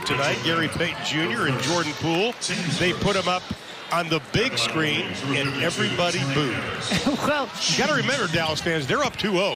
tonight, Gary Payton Jr. and Jordan Poole. They put them up on the big screen, and everybody booed. Well, You got to remember, Dallas fans, they're up 2-0.